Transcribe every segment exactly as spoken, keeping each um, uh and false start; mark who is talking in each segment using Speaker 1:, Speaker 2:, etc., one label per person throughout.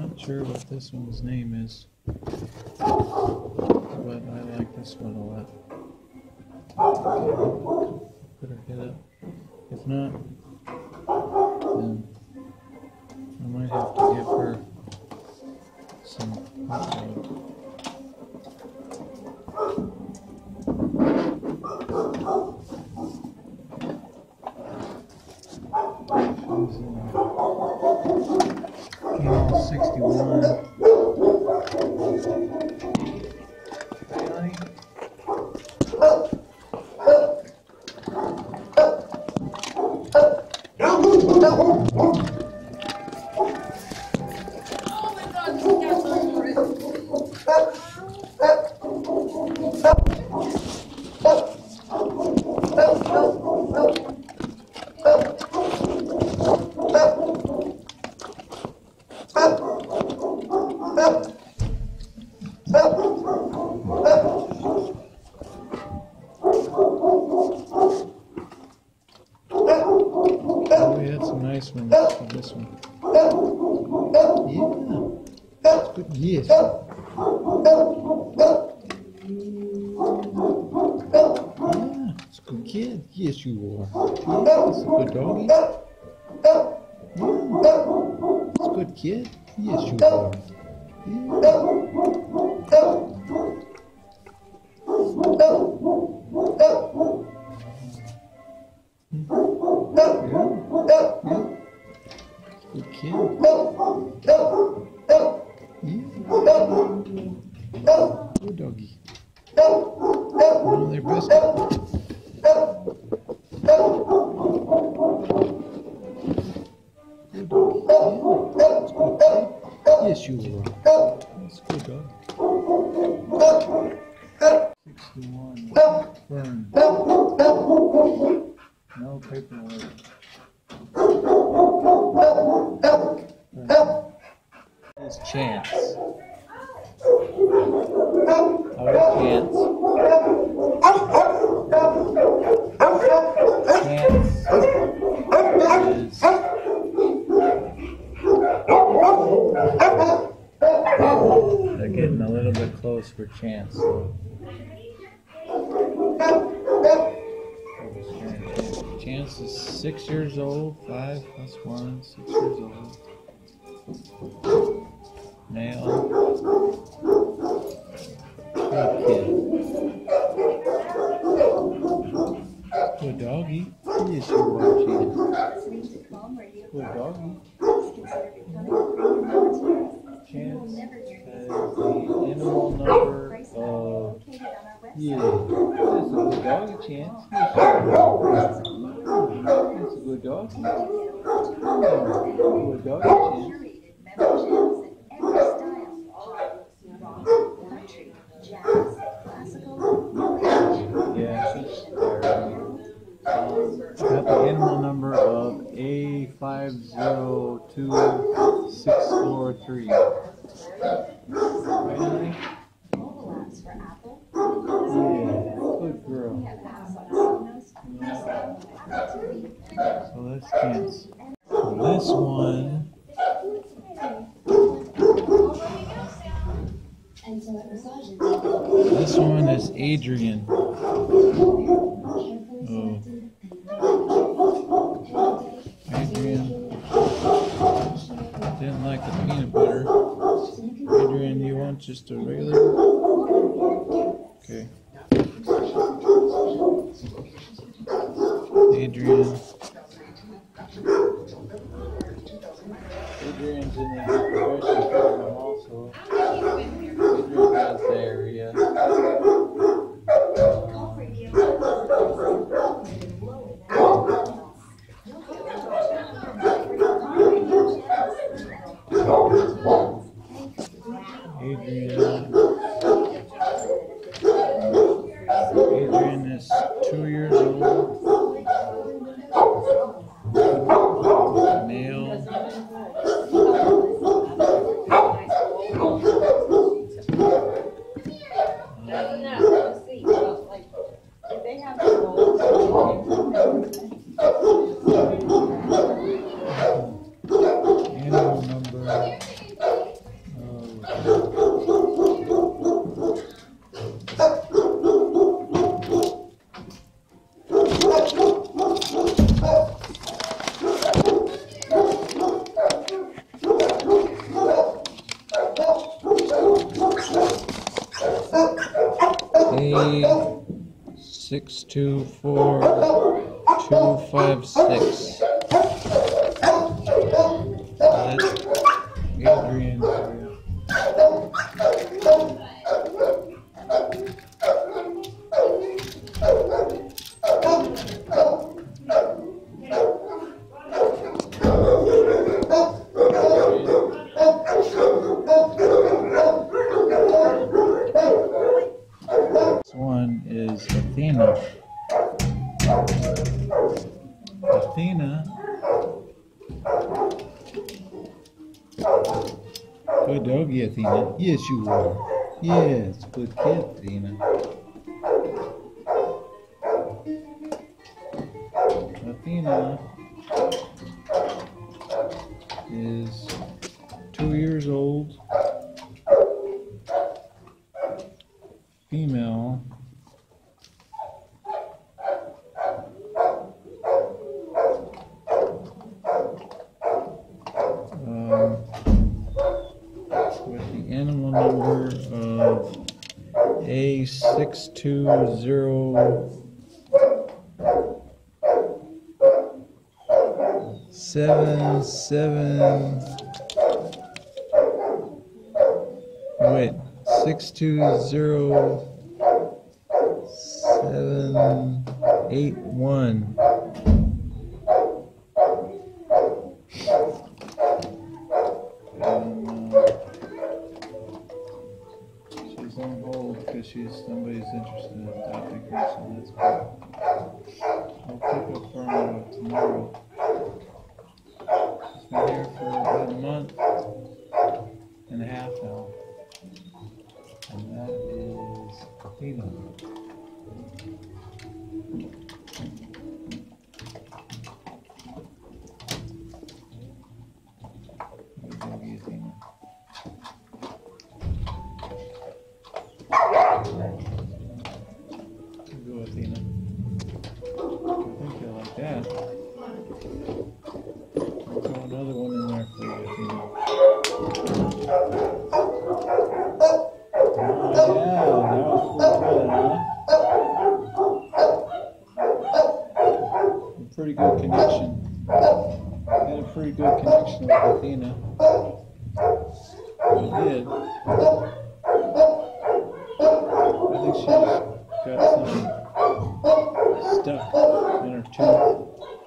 Speaker 1: Not sure what this one's name is, but I like this one a lot. Put her head up. If not, then I might have to give her some hot dog. sixty-one. Hey, honey. Nice one. This one. Yeah. That's good. Yes. Yeah. It's a good kid. Yes, you are. Yeah. It's a good doggy. Yeah. It's a good kid. Yes, you are. Yeah. Good kid. Yeah. Good doggy. One of their biscuit. Good doggy. Yeah. That's good kid. Yes, you are. That's good dog. sixty-one. Fern. No paperwork. There's Chance. Oh, Chance. Chance is... They're getting a little bit close for Chance, so... Chance is six years old, five plus one, six years old. Male. Good kid. Good doggy. Yes, you are, Chance. Good doggy. Chance has the animal number of... Yeah, that's a good doggy, Chance. That's a good dog. Good dog, Chance. Yeah, she's got the animal number of A five zero two six four three. Right, honey? Yeah, good girl. So that's Chance. So this one, this one is Adrian. Oh. Adrian didn't like the peanut butter. Adrian, you want just a regular? Okay. Adrian. Adrian's in the Decompression Program also. Adrian has diarrhea. Adrian. Adrian is two years old. Male. Uh, A six two four two five six. That's Adrian for you. This one is Athena. Athena. Good doggy, Athena. Yes, you are. Yes, good kid, Athena. Athena is two years old, female. Um, with the animal number of A six two zero seven seven. Wait, six two zero seven eight one. She's on hold because she's somebody's interested in adopting her, so that's good. I'll pick up Fern tomorrow. She's been here for about a month and a half now. And that is Pima. Good doggy, Athena. Good go, Athena. I think you like that. I'll throw another one in there for you, Athena. Pretty good connection. Had a pretty good connection with Athena. I did. I think she's got some stuff in her tooth.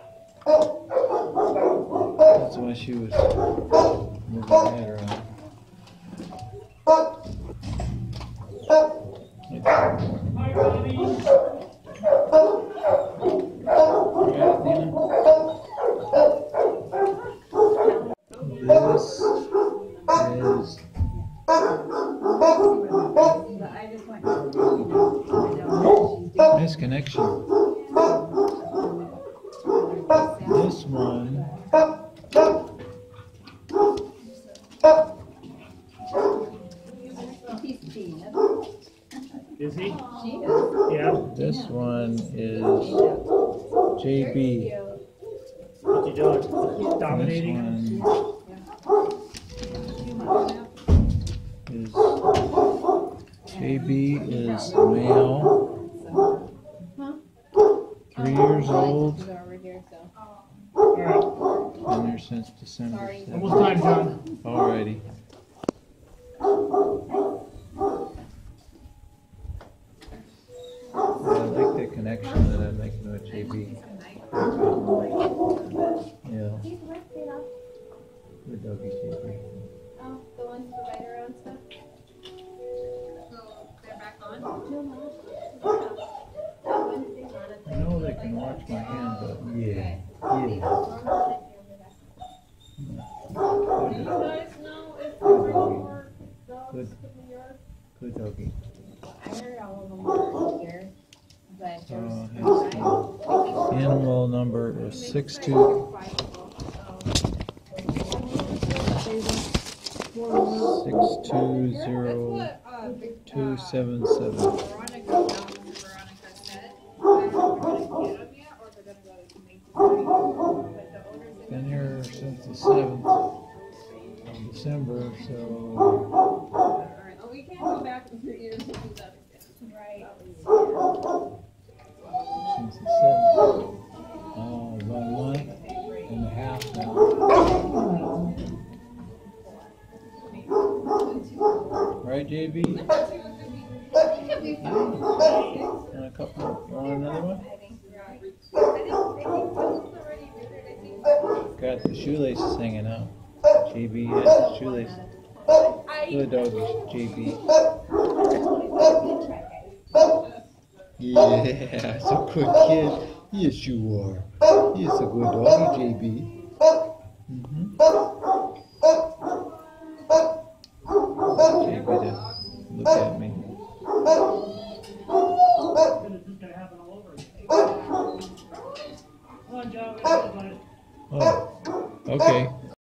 Speaker 1: That's why she was moving her head around.
Speaker 2: Hi, Ronnie.
Speaker 1: This is misconnection. This one
Speaker 2: Is he?
Speaker 3: She is.
Speaker 2: Yeah.
Speaker 1: this one is J B.
Speaker 2: What's he doing? Dominating?
Speaker 1: This one is J B is male, three years old, been there since December seventh.
Speaker 2: Almost time, John.
Speaker 1: Alrighty. I like the connection that I'm making with J B. Yeah. Good doggy, J B.
Speaker 3: Oh, the ones that bite around stuff? So they're back on? No, no.
Speaker 1: I know they can watch my hand, but yeah. Yeah.
Speaker 3: Do you guys know if there are more dogs
Speaker 1: Good.
Speaker 3: in the yard?
Speaker 1: Good doggy.
Speaker 3: I heard all of them were here, but
Speaker 1: Uh,
Speaker 3: there's
Speaker 1: his animal number is six two six two zero two seven seven.
Speaker 3: Veronica found Veronica said. We're gonna get them yet, or they're gonna go to make the But the owners
Speaker 1: Been here since the seventh of December, so
Speaker 3: Alright, oh, we can't go back in three years and do that again. Right.
Speaker 1: Since the seventh. Oh, one month and a half now. Right, J B? Want a couple? You want another one? Got the shoelaces hanging out. J B has the shoelaces. Good doggies, J B. Yeah, so good kid. Yes, you are. Yes, a good doggy, J B. Mm-hmm. J B doesn't look at me.
Speaker 2: This is gonna happen all over again. Come on, Joe.
Speaker 1: Oh, okay.